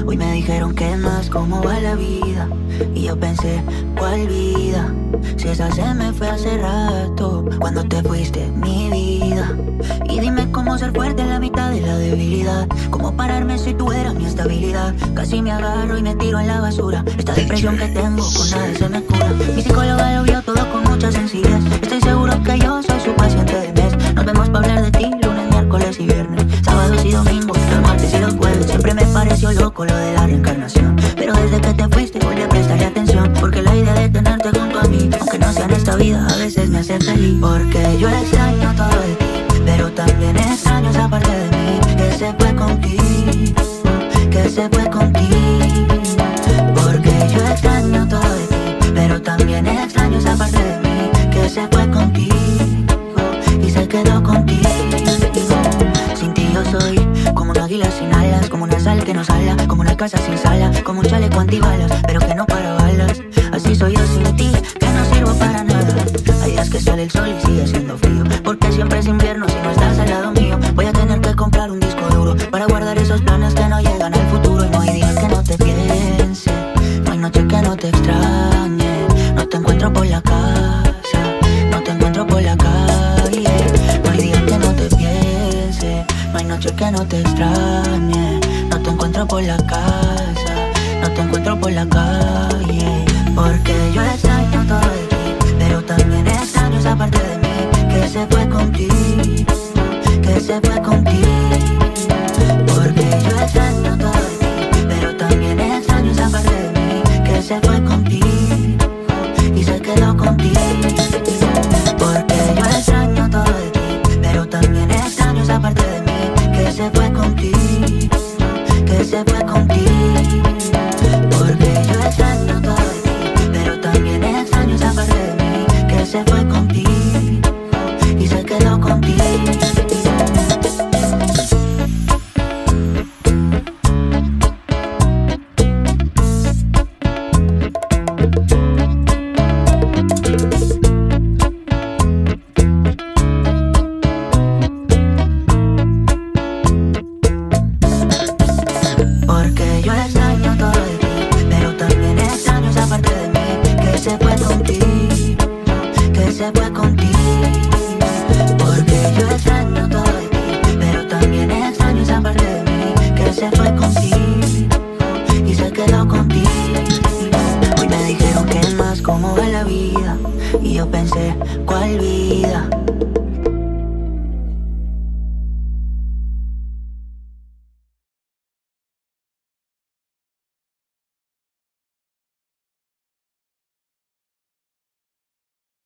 Hoy me dijeron que más, cómo va la vida. Y yo pensé, ¿cuál vida? Si esa se me fue hace rato, cuando te fuiste, mi vida. Y dime cómo ser fuerte en la mitad de la debilidad. Cómo pararme si tú eras mi estabilidad. Casi me agarro y me tiro en la basura. Esta depresión que tengo, con nada se me cura. Mi psicóloga lo vio todo con mucha sencillez. Estoy seguro que yo soy su paciente de mes. Nos vemos para hablar de ti lunes, miércoles y viernes, sábados y domingos, los martes y los jueves. Siempre me pareció loco lo de la reencarnación, pero desde que te fuiste voy a prestarle atención. Porque la idea de tenerte junto a mí, aunque no sea en esta vida, a veces me hace feliz. Porque yo extraño todo de ti, pero también extraño esa parte de mí que se fue contigo, que se fue contigo. Porque yo extraño todo de ti, pero también extraño esa parte de mí que se fue contigo y se quedó contigo. Sin ti yo soy como un águila sin alas, como una sal que no sala, como una casa sin sala, como un chaleco antibalas, pero que no para balas. Así soy yo sin ti, que no sirvo para nada. Hay días que sale el sol y sigue siendo frío, porque siempre es invierno si no estás al lado mío. Voy a tener que comprar un disco duro para guardar esos planes que no llegan al futuro. Y no hay días que no te piense, no hay noche que no te extrañe. No te encuentro por la casa, no te encuentro por la calle. No hay días que no te piense, no hay noche que no te extrañe. No te encuentro por la casa, no te encuentro por la calle.